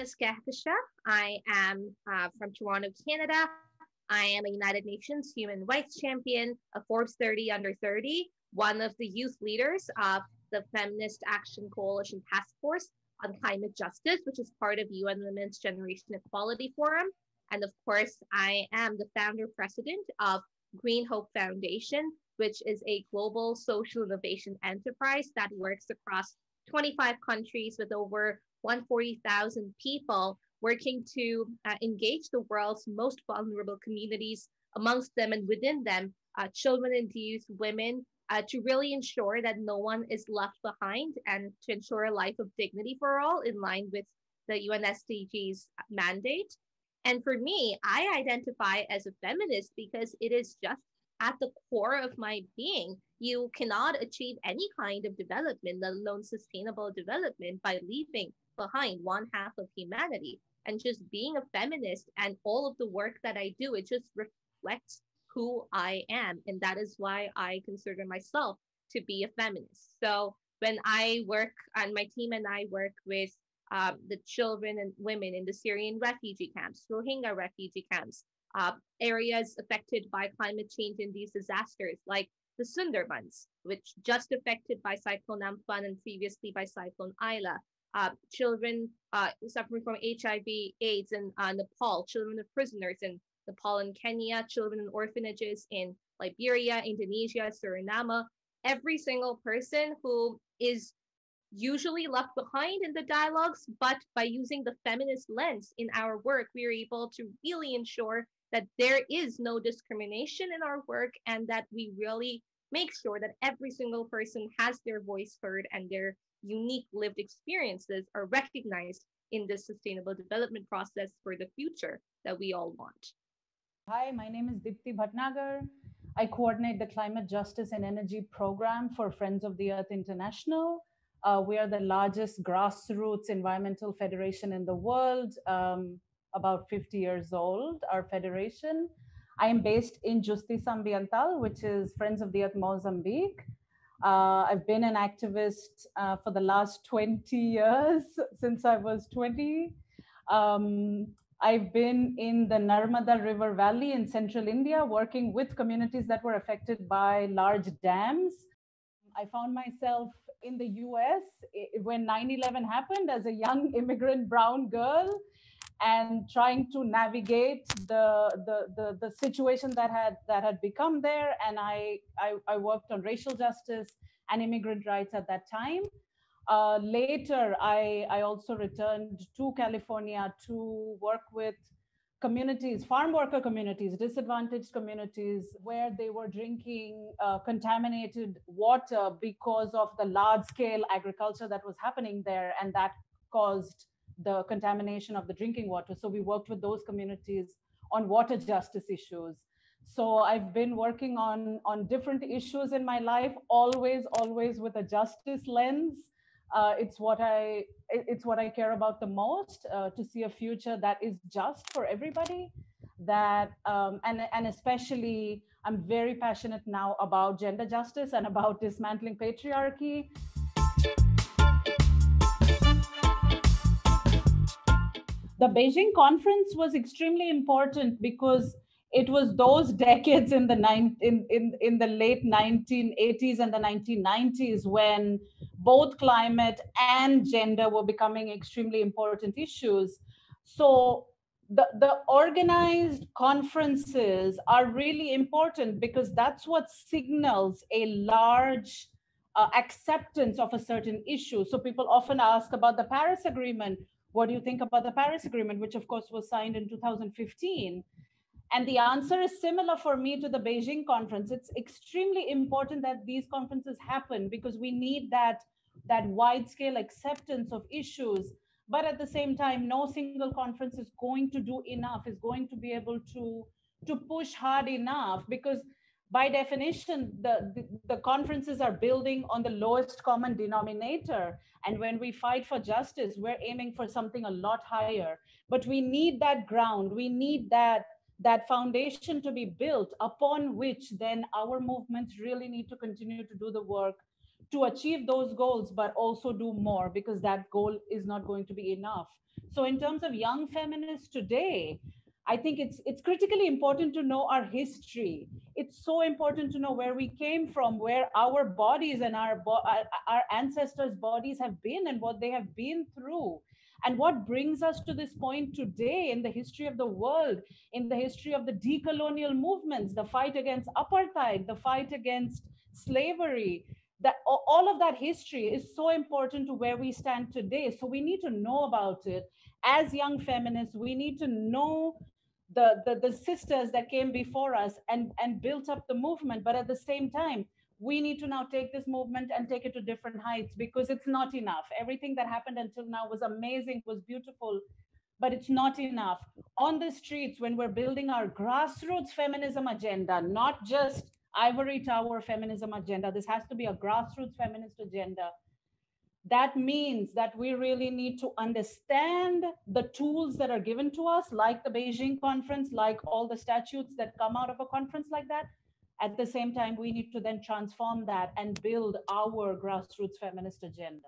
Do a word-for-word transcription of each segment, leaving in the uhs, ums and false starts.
is Kehkashan. I am uh, from Toronto, Canada. I am a United Nations Human Rights Champion, a Forbes thirty under thirty, one of the youth leaders of the Feminist Action Coalition Task Force on Climate Justice, which is part of U N Women's Generation Equality Forum. And of course, I am the founder president of Green Hope Foundation, which is a global social innovation enterprise that works across twenty-five countries with over one hundred forty thousand people working to uh, engage the world's most vulnerable communities, amongst them and within them, uh, children and youth, women, uh, to really ensure that no one is left behind and to ensure a life of dignity for all in line with the U N S D G's mandate. And for me, I identify as a feminist because it is just at the core of my being. You cannot achieve any kind of development, let alone sustainable development, by leaving behind one half of humanity. And just being a feminist and all of the work that I do, it just reflects who I am. And that is why I consider myself to be a feminist. So when I work, and my team and I work with uh, the children and women in the Syrian refugee camps, Rohingya refugee camps, uh, areas affected by climate change and these disasters, like the Sundarbans, which just affected by Cyclone Amphan and previously by Cyclone Isla. Uh, children uh, suffering from H I V AIDS in uh, Nepal, children of prisoners in Nepal and Kenya, children in orphanages in Liberia, Indonesia, Suriname. Every single person who is usually left behind in the dialogues, but by using the feminist lens in our work, we are able to really ensure that there is no discrimination in our work and that we really make sure that every single person has their voice heard and their unique lived experiences are recognized in this sustainable development process for the future that we all want. Hi, my name is Dipti Batnagar. I coordinate the Climate Justice and Energy Program for Friends of the Earth International. Uh, we are the largest grassroots environmental federation in the world, um, about fifty years old, our federation. I am based in Justiça Ambiental, which is Friends of the Earth Mozambique. Uh, I've been an activist uh, for the last twenty years, since I was twenty. Um, I've been in the Narmada River Valley in central India, working with communities that were affected by large dams. I found myself in the U S when nine eleven happened as a young immigrant brown girl, and trying to navigate the, the, the, the situation that had, that had become there. And I, I, I worked on racial justice and immigrant rights at that time. Uh, later, I, I also returned to California to work with communities, farm worker communities, disadvantaged communities, where they were drinking uh, contaminated water because of the large scale agriculture that was happening there. And that caused the contamination of the drinking water. So we worked with those communities on water justice issues. So I've been working on, on different issues in my life, always, always with a justice lens. Uh, it's what I it's what I care about the most, uh, to see a future that is just for everybody. That um, and and especially, I'm very passionate now about gender justice and about dismantling patriarchy. The Beijing conference was extremely important because it was those decades in the nine, in, in, in the late nineteen eighties and the nineteen nineties when both climate and gender were becoming extremely important issues. So the, the organized conferences are really important because that's what signals a large uh, acceptance of a certain issue. So people often ask about the Paris Agreement. What do you think about the Paris Agreement, which of course was signed in two thousand fifteen? And the answer is similar for me to the Beijing conference. It's extremely important that these conferences happen because we need that, that wide scale acceptance of issues. But at the same time, no single conference is going to do enough, is going to be able to, to push hard enough, because by definition, the, the, the conferences are building on the lowest common denominator. And when we fight for justice, we're aiming for something a lot higher. But we need that ground. We need that, that foundation to be built upon which then our movements really need to continue to do the work to achieve those goals, but also do more, because that goal is not going to be enough. So in terms of young feminists today, I think it's it's critically important to know our history. It's so important to know where we came from, where our bodies and our bo- our our ancestors' bodies have been, and what they have been through, and what brings us to this point today in the history of the world, in the history of the decolonial movements, the fight against apartheid, the fight against slavery. That all of that history is so important to where we stand today. So we need to know about it. As young feminists, we need to know the, the, the sisters that came before us and, and built up the movement. But at the same time, we need to now take this movement and take it to different heights, because it's not enough. Everything that happened until now was amazing, was beautiful, but it's not enough. On the streets, when we're building our grassroots feminism agenda, not just ivory tower feminism agenda, this has to be a grassroots feminist agenda. That means that we really need to understand the tools that are given to us, like the Beijing conference, like all the statutes that come out of a conference like that. At the same time, we need to then transform that and build our grassroots feminist agenda.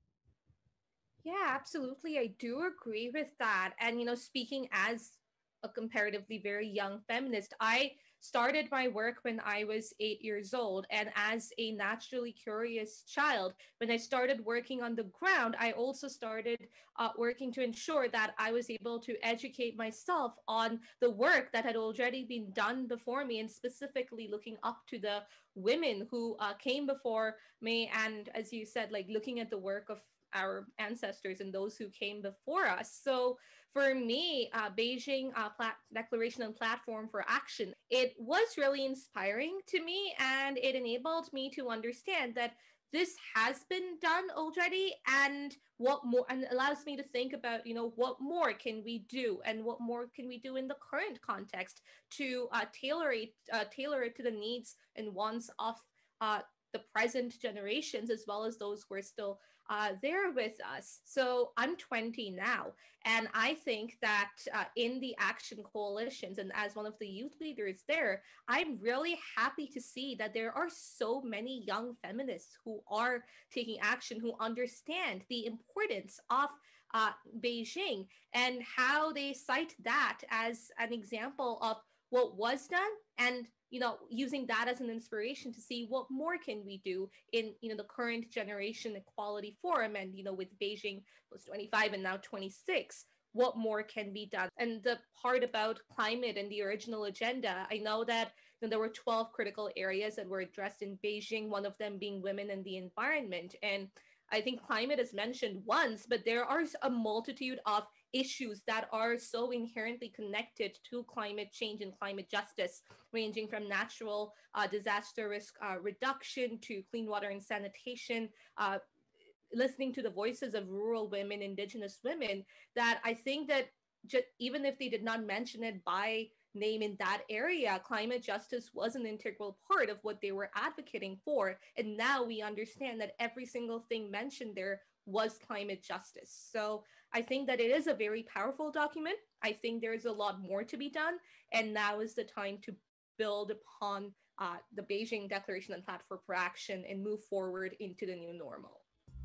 Yeah, absolutely. I do agree with that. And, you know, speaking as a comparatively very young feminist, I started my work when I was eight years old. And as a naturally curious child, when I started working on the ground, I also started uh, working to ensure that I was able to educate myself on the work that had already been done before me, and specifically looking up to the women who uh, came before me. And as you said, like looking at the work of our ancestors and those who came before us. So for me, uh, Beijing uh, Pla- Declaration and Platform for Action, it was really inspiring to me, and it enabled me to understand that this has been done already, and what more, and allows me to think about, you know, what more can we do, and what more can we do in the current context to uh, tailor it, uh, tailor it to the needs and wants of uh, the present generations, as well as those who are still uh, there with us. So I'm twenty now, and I think that uh, in the action coalitions and as one of the youth leaders there, I'm really happy to see that there are so many young feminists who are taking action, who understand the importance of uh, Beijing and how they cite that as an example of what was done, and you know, using that as an inspiration to see what more can we do in, you know, the current generation equality forum, and you know, with Beijing was twenty-five and now twenty-six, what more can be done. And the part about climate and the original agenda, I know that, you know, there were twelve critical areas that were addressed in Beijing, one of them being women and the environment. And I think climate is mentioned once, but there are a multitude of issues that are so inherently connected to climate change and climate justice, ranging from natural uh, disaster risk uh, reduction to clean water and sanitation, uh, listening to the voices of rural women, indigenous women, that I think that ju- even if they did not mention it by name in that area, climate justice was an integral part of what they were advocating for. And now we understand that every single thing mentioned there was climate justice. So I think that it is a very powerful document. I think there's a lot more to be done. And now is the time to build upon uh, the Beijing Declaration and Platform for Action and move forward into the new normal.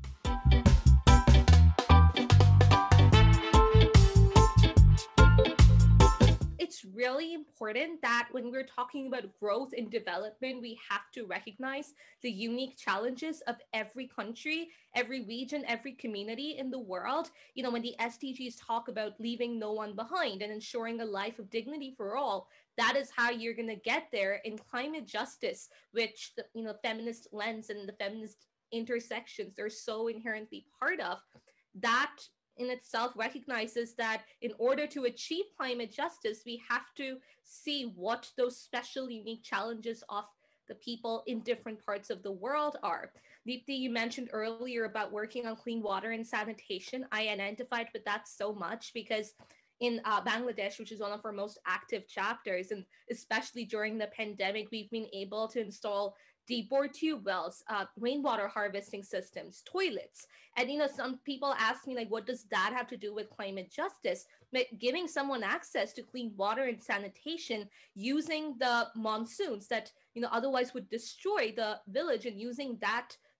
It's really important that when we're talking about growth and development, we have to recognize the unique challenges of every country, every region, every community in the world. You know, when the S D Gs talk about leaving no one behind and ensuring a life of dignity for all, that is how you're going to get there. In climate justice, which the, you know, feminist lens and the feminist intersections, they're so inherently part of, that in itself recognizes that in order to achieve climate justice, we have to see what those special, unique challenges of the people in different parts of the world are. Dipti, you mentioned earlier about working on clean water and sanitation. I identified with that so much because in uh, Bangladesh, which is one of our most active chapters, and especially during the pandemic, we've been able to install deep bore tube wells, uh, rainwater harvesting systems, toilets. And, you know, some people ask me, like, what does that have to do with climate justice? But giving someone access to clean water and sanitation using the monsoons that, you know, otherwise would destroy the village, and using that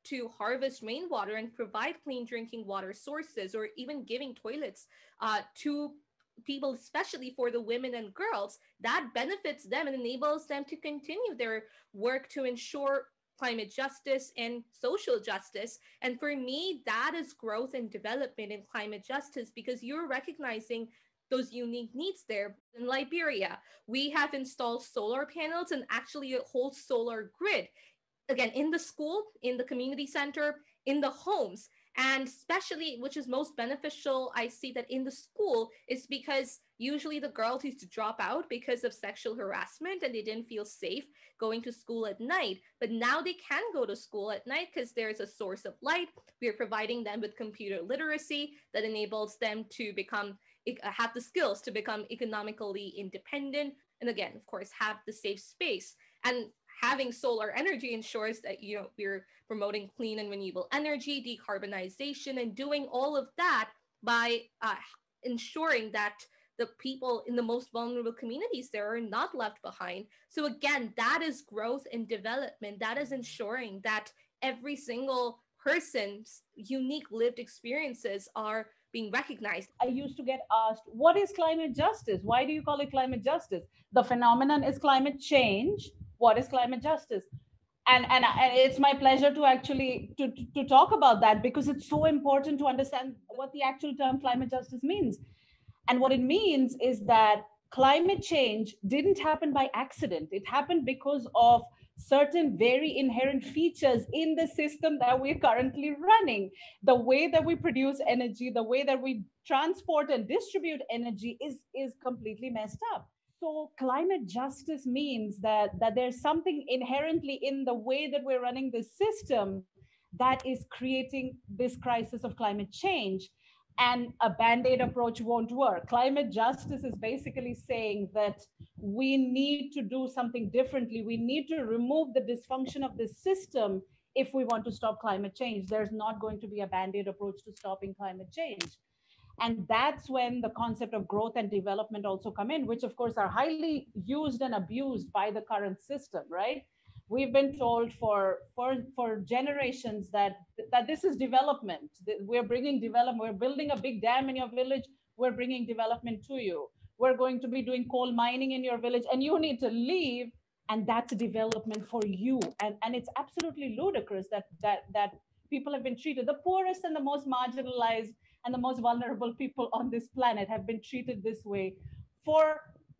to harvest rainwater and provide clean drinking water sources, or even giving toilets uh, to people, especially for the women and girls, that benefits them and enables them to continue their work to ensure climate justice and social justice. And for me, that is growth and development in climate justice, because you're recognizing those unique needs there. In Liberia, we have installed solar panels and actually a whole solar grid, again, in the school, in the community center, in the homes. And especially, which is most beneficial, I see that in the school, is because usually the girls used to drop out because of sexual harassment and they didn't feel safe going to school at night. But now they can go to school at night because there's a source of light. We are providing them with computer literacy that enables them to become, have the skills to become economically independent. And again, of course, have the safe space. And having solar energy ensures that, you know, we're promoting clean and renewable energy, decarbonization, and doing all of that by uh, ensuring that the people in the most vulnerable communities there are not left behind. So again, that is growth and development. That is ensuring that every single person's unique lived experiences are being recognized. I used to get asked, what is climate justice? Why do you call it climate justice? The phenomenon is climate change. What is climate justice? And, and, and it's my pleasure to actually to, to talk about that, because it's so important to understand what the actual term climate justice means. And what it means is that climate change didn't happen by accident. It happened because of certain very inherent features in the system that we're currently running. The way that we produce energy, the way that we transport and distribute energy is, is completely messed up. So climate justice means that, that there's something inherently in the way that we're running this system that is creating this crisis of climate change. And a band-aid approach won't work. Climate justice is basically saying that we need to do something differently. We need to remove the dysfunction of this system if we want to stop climate change. There's not going to be a band-aid approach to stopping climate change. And that's when the concept of growth and development also come in, which of course are highly used and abused by the current system, right? We've been told for, for, for generations that, that this is development. We're bringing development, we're building a big dam in your village, we're bringing development to you. We're going to be doing coal mining in your village and you need to leave, and that's development for you. And, and it's absolutely ludicrous that, that, that people have been treated, the poorest and the most marginalized and the most vulnerable people on this planet have been treated this way for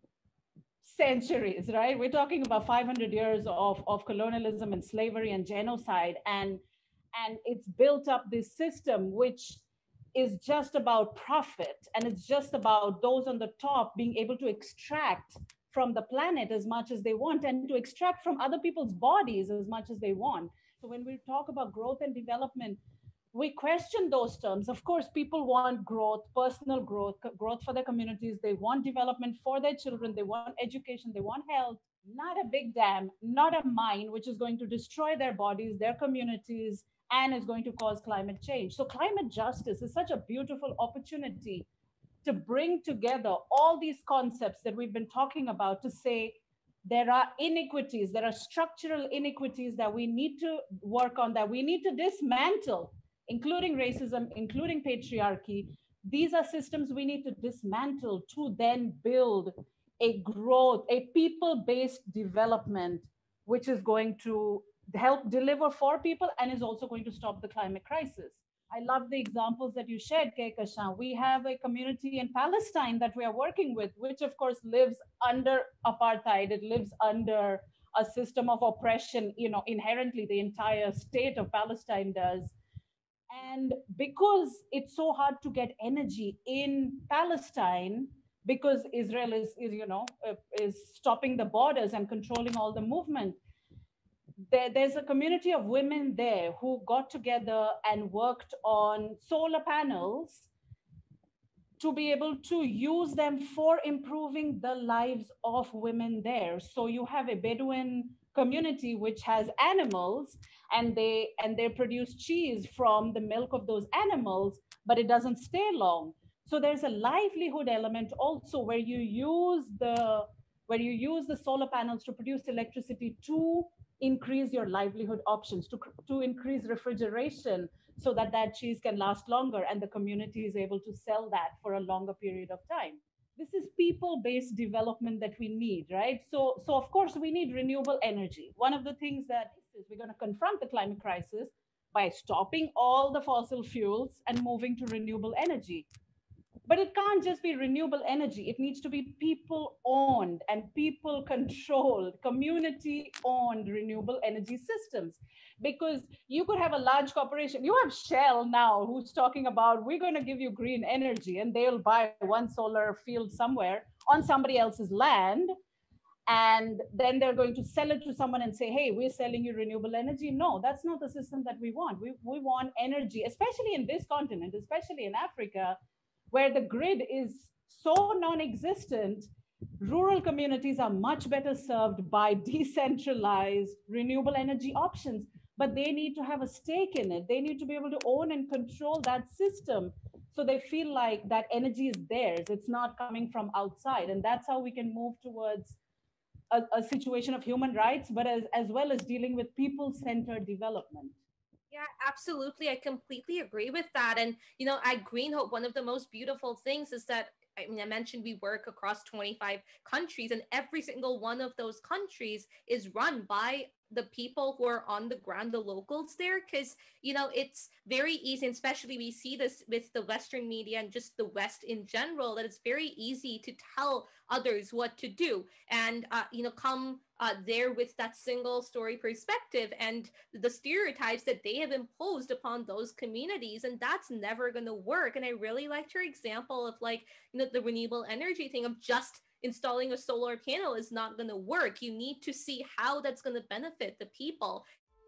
centuries, right? We're talking about five hundred years of, of colonialism and slavery and genocide. And, and it's built up this system, which is just about profit. And it's just about those on the top being able to extract from the planet as much as they want and to extract from other people's bodies as much as they want. So when we talk about growth and development, we question those terms. Of course, people want growth, personal growth, growth for their communities. They want development for their children. They want education. They want health, not a big dam, not a mine, which is going to destroy their bodies, their communities, and is going to cause climate change. So climate justice is such a beautiful opportunity to bring together all these concepts that we've been talking about to say, there are inequities, there are structural inequities that we need to work on, that we need to dismantle, including racism, including patriarchy. These are systems we need to dismantle to then build a growth, a people-based development, which is going to help deliver for people and is also going to stop the climate crisis. I love the examples that you shared, Kehkashan. We have a community in Palestine that we are working with, which of course lives under apartheid. It lives under a system of oppression, you know, inherently the entire state of Palestine does. And because it's so hard to get energy in Palestine, because Israel is, is you know, is stopping the borders and controlling all the movement, there, there's a community of women there who got together and worked on solar panels to be able to use them for improving the lives of women there. So you have a Bedouin community which has animals, and they and they produce cheese from the milk of those animals, but it doesn't stay long. So there's a livelihood element also where you use the where you use the solar panels to produce electricity to increase your livelihood options, to, to increase refrigeration so that that cheese can last longer and the community is able to sell that for a longer period of time. This is people-based development that we need, right? So, so of course, we need renewable energy. One of the things that is we're going to confront the climate crisis by stopping all the fossil fuels and moving to renewable energy. But it can't just be renewable energy. It needs to be people owned and people controlled, community owned renewable energy systems. Because you could have a large corporation. You have Shell now who's talking about, we're going to give you green energy, and they'll buy one solar field somewhere on somebody else's land. And then they're going to sell it to someone and say, hey, we're selling you renewable energy. No, that's not the system that we want. We, we want energy, especially in this continent, especially in Africa, where the grid is so non-existent. Rural communities are much better served by decentralized renewable energy options, but they need to have a stake in it. They need to be able to own and control that system so they feel like that energy is theirs. It's not coming from outside. And that's how we can move towards a, a situation of human rights, but as, as well as dealing with people-centered development. Yeah, absolutely. I completely agree with that. And, you know, at Green Hope, one of the most beautiful things is that, I mean, I mentioned we work across twenty-five countries, and every single one of those countries is run by the people who are on the ground, the locals there, because, you know, it's very easy, and especially we see this with the Western media and just the West in general, that it's very easy to tell others what to do and, uh, you know, come uh, there with that single story perspective and the stereotypes that they have imposed upon those communities. And that's never going to work. And I really liked your example of, like, you know, the renewable energy thing of just installing a solar panel is not going to work. You need to see how that's going to benefit the people.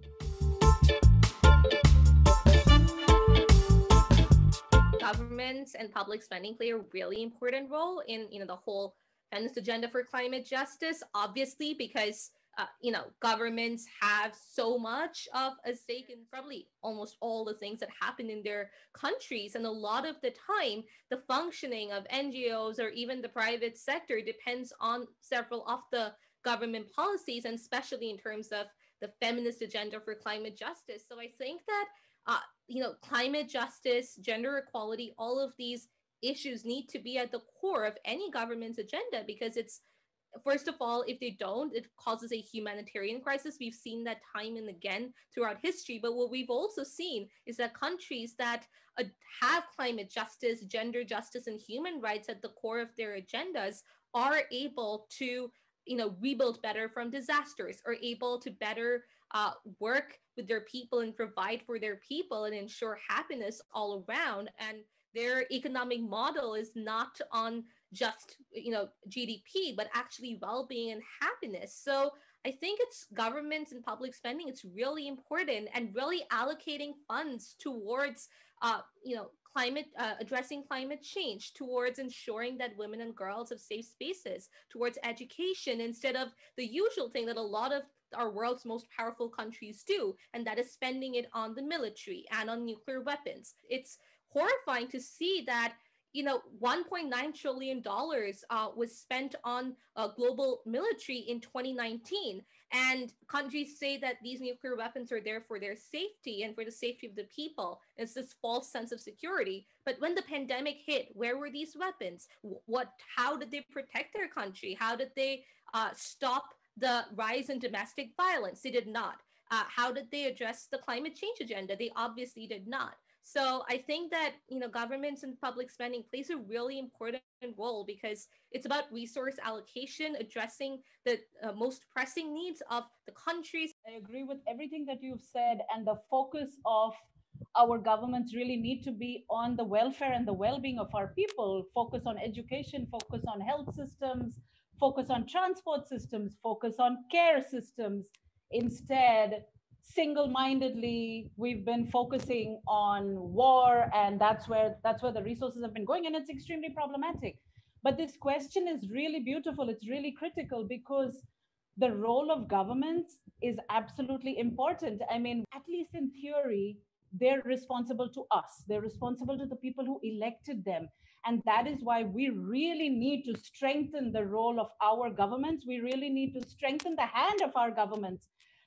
Governments and public spending play a really important role in, you know, the whole feminist agenda for climate justice, obviously, because uh, you know, governments have so much of a stake in probably almost all the things that happen in their countries. And a lot of the time, the functioning of N G Os or even the private sector depends on several of the government policies, and especially in terms of the feminist agenda for climate justice. So I think that, uh, you know, climate justice, gender equality, all of these issues need to be at the core of any government's agenda, because it's, first of all, if they don't, it causes a humanitarian crisis. We've seen that time and again throughout history. But what we've also seen is that countries that uh, have climate justice, gender justice, and human rights at the core of their agendas are able to, you know, rebuild better from disasters, are able to better uh, work with their people and provide for their people and ensure happiness all around. And their economic model is not on just, you know, G D P, but actually well-being and happiness. So I think it's governments and public spending, it's really important, and really allocating funds towards, uh, you know, climate, uh, addressing climate change, towards ensuring that women and girls have safe spaces, towards education, instead of the usual thing that a lot of our world's most powerful countries do, and that is spending it on the military and on nuclear weapons. It's horrifying to see that, you know, one point nine trillion dollars uh, was spent on uh, global military in twenty nineteen. And countries say that these nuclear weapons are there for their safety and for the safety of the people. It's this false sense of security. But when the pandemic hit, where were these weapons? What? How did they protect their country? How did they uh, stop the rise in domestic violence? They did not. Uh, how did they address the climate change agenda? They obviously did not. So I think that, you know, governments and public spending plays a really important role, because it's about resource allocation, addressing the uh, most pressing needs of the countries. I agree with everything that you've said, and the focus of our governments really need to be on the welfare and the well-being of our people. Focus on education, focus on health systems, focus on transport systems, focus on care systems. Instead, single-mindedly, we've been focusing on war, and that's where that's where the resources have been going, and it's extremely problematic. But this question is really beautiful. It's really critical, because the role of governments is absolutely important. I mean, at least in theory, they're responsible to us. They're responsible to the people who elected them. And that is why we really need to strengthen the role of our governments. We really need to strengthen the hand of our governments,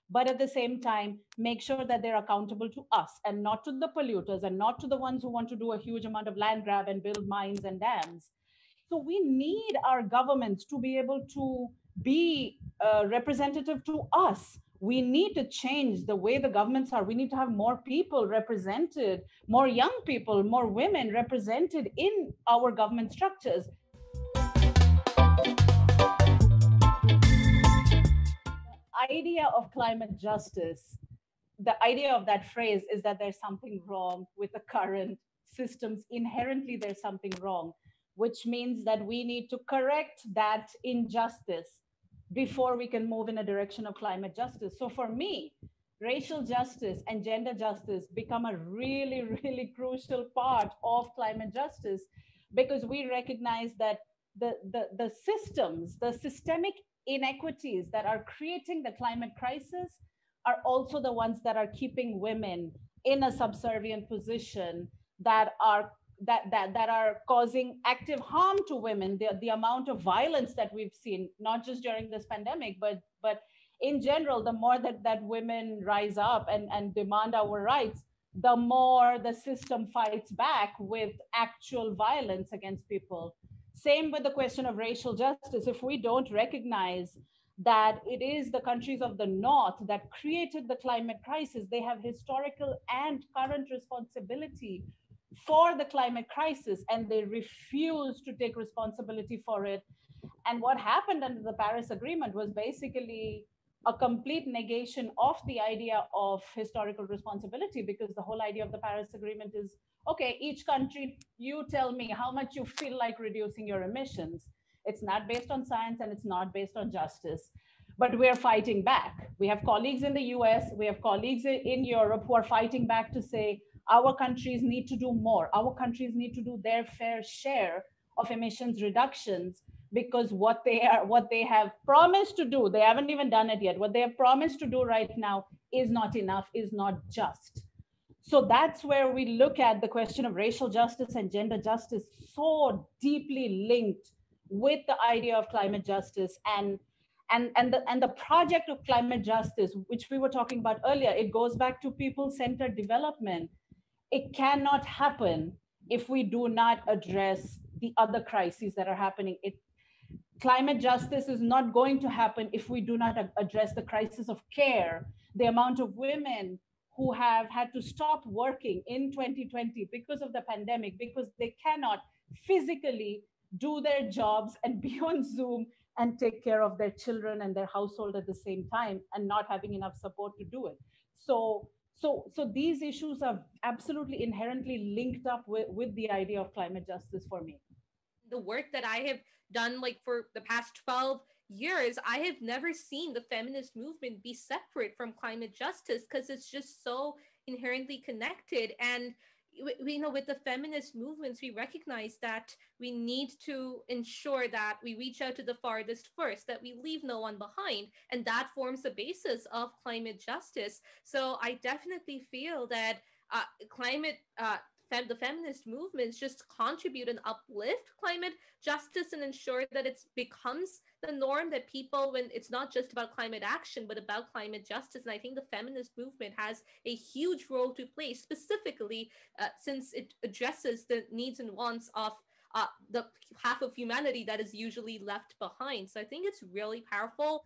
but at the same time, make sure that they're accountable to us and not to the polluters and not to the ones who want to do a huge amount of land grab and build mines and dams. So we need our governments to be able to be uh, representative to us. We need to change the way the governments are. We need to have more people represented, more young people, more women represented in our government structures. Idea of climate justice, the idea of that phrase is that there's something wrong with the current systems. Inherently, there's something wrong, which means that we need to correct that injustice before we can move in a direction of climate justice. So for me, racial justice and gender justice become a really, really crucial part of climate justice, because we recognize that the, the, the systems, the systemic inequities that are creating the climate crisis are also the ones that are keeping women in a subservient position, that are that that that are causing active harm to women. The, the amount of violence that we've seen, not just during this pandemic, but but in general, the more that that women rise up and, and demand our rights, the more the system fights back with actual violence against people. Same with the question of racial justice. If we don't recognize that it is the countries of the North that created the climate crisis, they have historical and current responsibility for the climate crisis, and they refuse to take responsibility for it. And what happened under the Paris Agreement was basically a complete negation of the idea of historical responsibility, because the whole idea of the Paris Agreement is, okay, each country, you tell me how much you feel like reducing your emissions. It's not based on science and it's not based on justice. But we're fighting back. We have colleagues in the U S, we have colleagues in Europe who are fighting back to say, our countries need to do more. Our countries need to do their fair share of emissions reductions, because what they are, what they have promised to do, they haven't even done it yet. What they have promised to do right now is not enough, is not just. So that's where we look at the question of racial justice and gender justice so deeply linked with the idea of climate justice. And and and the and the project of climate justice, which we were talking about earlier, it goes back to people-centered development. It cannot happen if we do not address the other crises that are happening. It, climate justice is not going to happen if we do not address the crisis of care. The amount of women who have had to stop working in twenty twenty because of the pandemic, because they cannot physically do their jobs and be on Zoom and take care of their children and their household at the same time, and not having enough support to do it. So so so these issues are absolutely inherently linked up with, with the idea of climate justice for me. The work that I have done, like for the past twelve years, I have never seen the feminist movement be separate from climate justice, because it's just so inherently connected. And we, you know, with the feminist movements, we recognize that we need to ensure that we reach out to the farthest first, that we leave no one behind, and that forms the basis of climate justice. So I definitely feel that uh, climate uh, fem- the feminist movements just contribute and uplift climate justice and ensure that it becomes the norm, that people, when it's not just about climate action but about climate justice. And I think the feminist movement has a huge role to play, specifically uh, since it addresses the needs and wants of uh, the half of humanity that is usually left behind. So I think it's really powerful.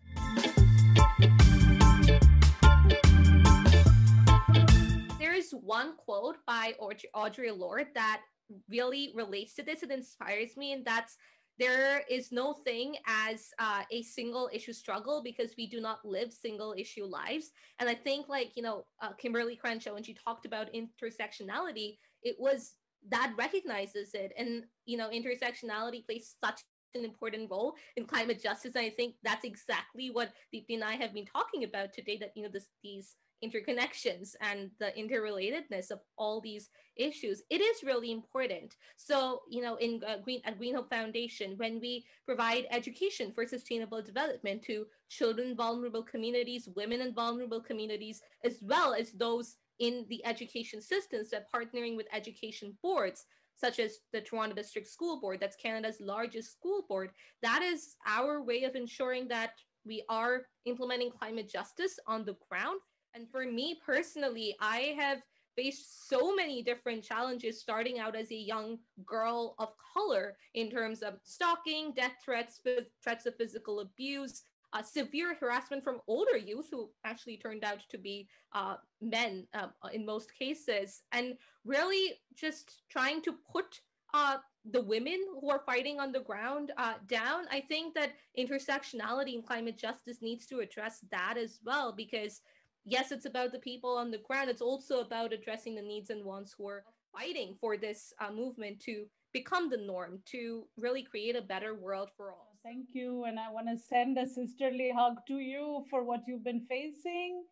There is one quote by Audre, Audre Lorde that really relates to this and inspires me, and that's, there is no thing as uh, a single issue struggle, because we do not live single issue lives. And I think, like, you know, uh, Kimberly Crenshaw, when she talked about intersectionality, it was that recognizes it. And, you know, intersectionality plays such an important role in climate justice. And I think that's exactly what Dipti and I have been talking about today, that, you know, this, these interconnections and the interrelatedness of all these issues, it is really important. So, you know, in uh, Green at Green Hope Foundation, when we provide education for sustainable development to children in vulnerable communities, women in vulnerable communities, as well as those in the education systems, that partnering with education boards such as the Toronto District School Board, that's Canada's largest school board, that is our way of ensuring that we are implementing climate justice on the ground. And for me personally, I have faced so many different challenges starting out as a young girl of color in terms of stalking, death threats, threats of physical abuse, uh, severe harassment from older youth who actually turned out to be uh, men uh, in most cases, and really just trying to put uh, the women who are fighting on the ground uh, down. I think that intersectionality in climate justice needs to address that as well, because yes, it's about the people on the ground. It's also about addressing the needs and wants who are fighting for this uh, movement to become the norm, to really create a better world for all. Thank you. And I want to send a sisterly hug to you for what you've been facing.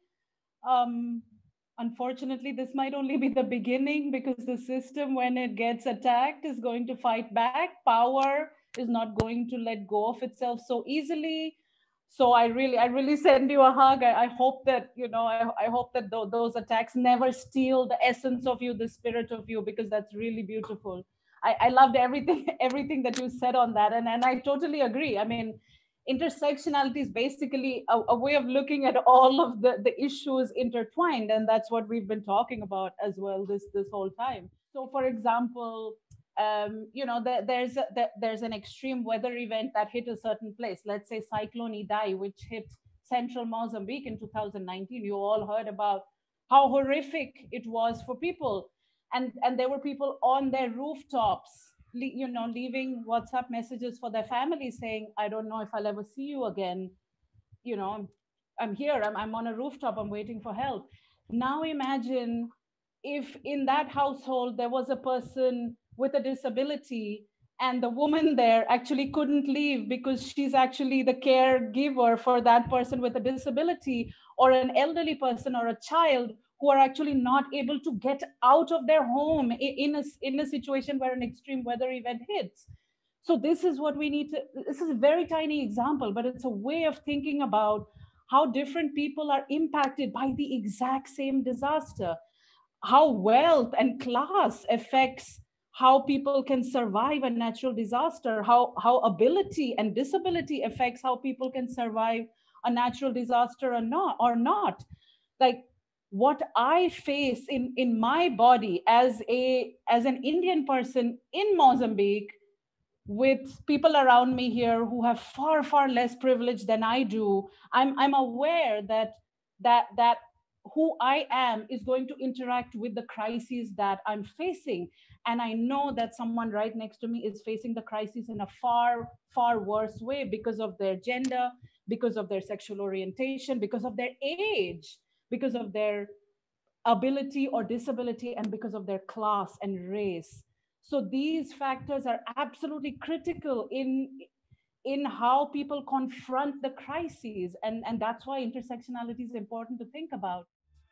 Um, Unfortunately, this might only be the beginning, because the system, when it gets attacked, is going to fight back. Power is not going to let go of itself so easily. So I really, I really send you a hug. I, I hope that, you know, I, I hope that th- those attacks never steal the essence of you, the spirit of you, because that's really beautiful. I, I loved everything, everything that you said on that. And, and I totally agree. I mean, intersectionality is basically a, a way of looking at all of the, the issues intertwined. And that's what we've been talking about as well this, this whole time. So for example, um, you know, there, there's a, there, there's an extreme weather event that hit a certain place. Let's say Cyclone Idai, which hit central Mozambique in two thousand nineteen. You all heard about how horrific it was for people, and and there were people on their rooftops, you know, leaving WhatsApp messages for their family saying, I don't know if I'll ever see you again. You know, i'm, I'm here, I'm, I'm on a rooftop, I'm waiting for help. Now imagine if in that household there was a person with a disability, and the woman there actually couldn't leave because she's actually the caregiver for that person with a disability, or an elderly person, or a child, who are actually not able to get out of their home in a, in a situation where an extreme weather event hits. So this is what we need to, this is a very tiny example, but it's a way of thinking about how different people are impacted by the exact same disaster, how wealth and class affects how people can survive a natural disaster, how how ability and disability affects how people can survive a natural disaster or not or not like what I face in in my body as a as an Indian person in Mozambique, with people around me here who have far far less privilege than I do. I'm i'm aware that that that who I am is going to interact with the crises that I'm facing, and I know that someone right next to me is facing the crisis in a far far worse way, because of their gender, because of their sexual orientation, because of their age, because of their ability or disability, and because of their class and race. So these factors are absolutely critical in in how people confront the crises, and and that's why intersectionality is important to think about.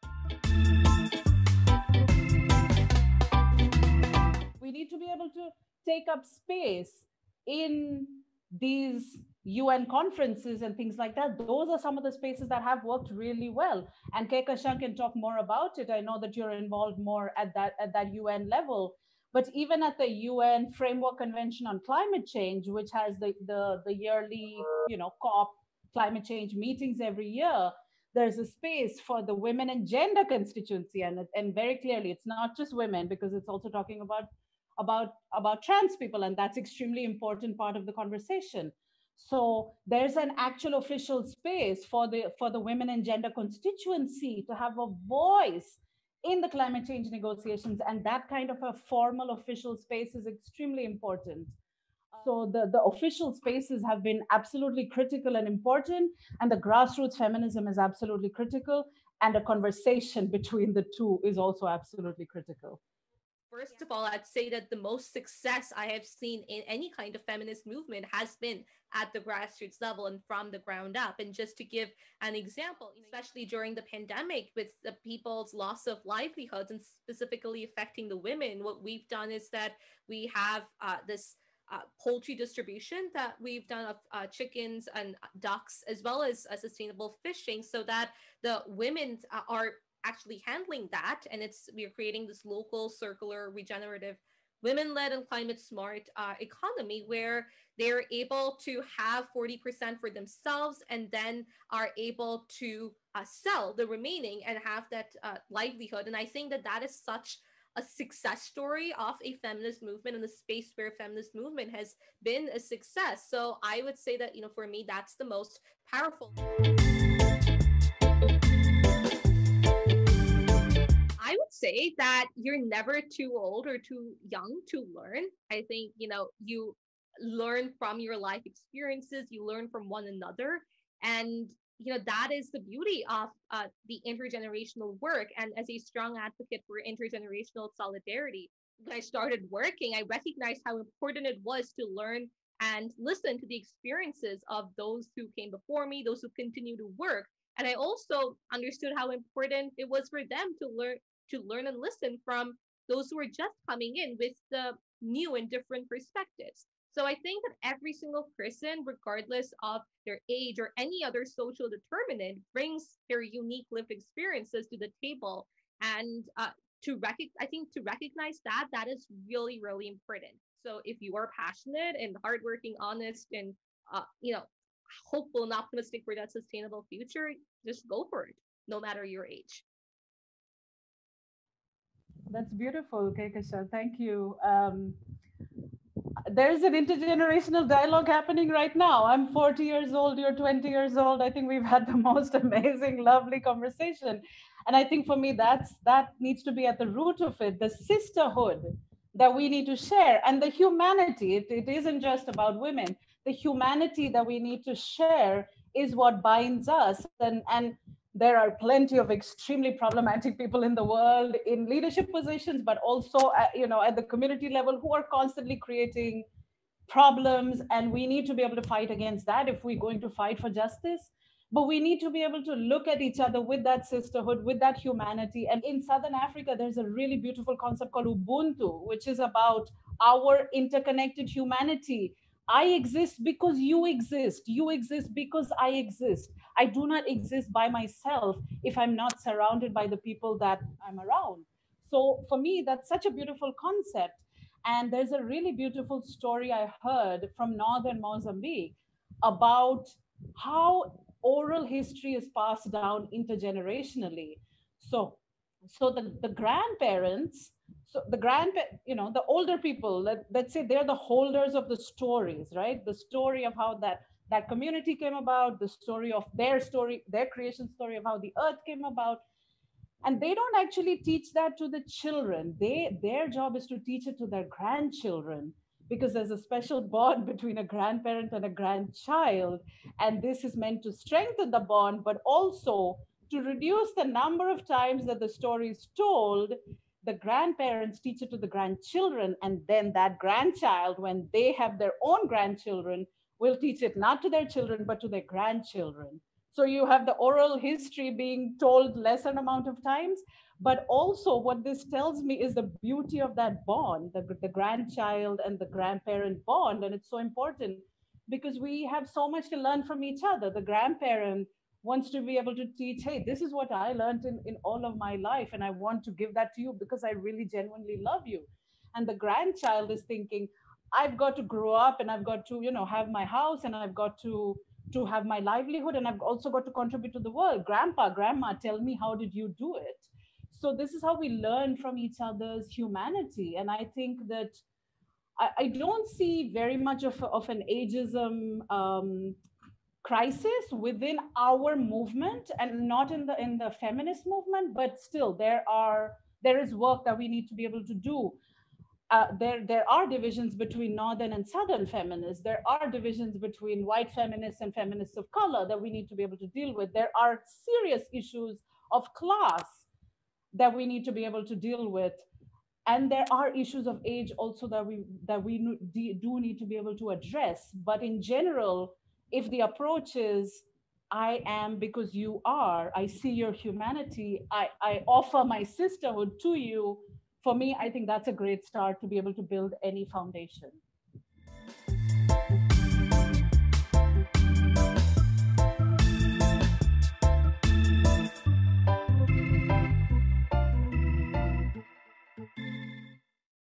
We need to be able to take up space in these U N conferences and things like that. Those are some of the spaces that have worked really well. And Kehkashan can talk more about it. I know that you're involved more at that at that U N level. But even at the U N Framework Convention on Climate Change, which has the, the, the yearly, you know, COP climate change meetings every year, there's a space for the women and gender constituency. And, and very clearly, it's not just women, because it's also talking about about about trans people, and that's extremely important part of the conversation. So there's an actual official space for the for the women and gender constituency to have a voice in the climate change negotiations, and that kind of a formal official space is extremely important. So the, the official spaces have been absolutely critical and important, and the grassroots feminism is absolutely critical, and a conversation between the two is also absolutely critical. First of all, I'd say that the most success I have seen in any kind of feminist movement has been at the grassroots level and from the ground up. And just to give an example, especially during the pandemic with the people's loss of livelihoods and specifically affecting the women, what we've done is that we have uh, this uh, poultry distribution that we've done of uh, chickens and ducks, as well as uh, sustainable fishing, so that the women uh, are actually handling that, and it's we're creating this local circular regenerative women-led and climate-smart uh, economy where they're able to have forty percent for themselves and then are able to uh, sell the remaining and have that uh, livelihood. And I think that that is such a success story of a feminist movement and the space where feminist movement has been a success. So I would say that, you know, for me, that's the most powerful. I would say that you're never too old or too young to learn. I think, you know, you learn from your life experiences, you learn from one another. And, you know, that is the beauty of uh, the intergenerational work. And as a strong advocate for intergenerational solidarity, when I started working, I recognized how important it was to learn and listen to the experiences of those who came before me, those who continue to work. And I also understood how important it was for them to learn to learn and listen from those who are just coming in with the new and different perspectives. So I think that every single person, regardless of their age or any other social determinant, brings their unique lived experiences to the table. And uh, to recognize, I think to recognize that, that is really, really important. So if you are passionate and hardworking, honest, and uh, you know, hopeful and optimistic for that sustainable future, just go for it, no matter your age. That's beautiful, Kehkashan. Thank you. Um, there's an intergenerational dialogue happening right now. I'm forty years old, you're twenty years old. I think we've had the most amazing, lovely conversation. And I think for me, that's that needs to be at the root of it, the sisterhood that we need to share and the humanity. It, it isn't just about women. The humanity that we need to share is what binds us. And, and there are plenty of extremely problematic people in the world in leadership positions, but also at, you know, at the community level who are constantly creating problems, and we need to be able to fight against that if we're going to fight for justice. But we need to be able to look at each other with that sisterhood, with that humanity. And in Southern Africa, there's a really beautiful concept called Ubuntu, which is about our interconnected humanity. I exist because you exist. You exist because I exist. I do not exist by myself if I'm not surrounded by the people that I'm around. So for me, that's such a beautiful concept. And there's a really beautiful story I heard from northern Mozambique about how oral history is passed down intergenerationally. So, so the, the grandparents, so the grandpa, you know, the older people, let, let's say they're the holders of the stories, right? The story of how that that community came about, the story of their story, their creation story of how the earth came about, and they don't actually teach that to the children. They their job is to teach it to their grandchildren, because there's a special bond between a grandparent and a grandchild, and this is meant to strengthen the bond but also to reduce the number of times that the story is told. The grandparents teach it to the grandchildren, and then that grandchild, when they have their own grandchildren, will teach it not to their children but to their grandchildren. So you have the oral history being told lesser amount of times, but also what this tells me is the beauty of that bond, the, the grandchild and the grandparent bond. And it's so important because we have so much to learn from each other. The grandparent wants to be able to teach, hey, this is what I learned in, in all of my life, and I want to give that to you because I really genuinely love you. And the grandchild is thinking, I've got to grow up and I've got to, you know, have my house, and I've got to to have my livelihood, and I've also got to contribute to the world. Grandpa, grandma, tell me, how did you do it? So this is how we learn from each other's humanity. And I think that I, I don't see very much of, of an ageism um, crisis within our movement, and not in the in the feminist movement, but still there are there is work that we need to be able to do. Uh, there there are divisions between northern and southern feminists. There are divisions between white feminists and feminists of color that we need to be able to deal with. There are serious issues of class that we need to be able to deal with, and there are issues of age also that we that we do need to be able to address. But in general, if the approach is, I am because you are, I see your humanity, i i offer my sisterhood to you, for me, I think that's a great start to be able to build any foundation.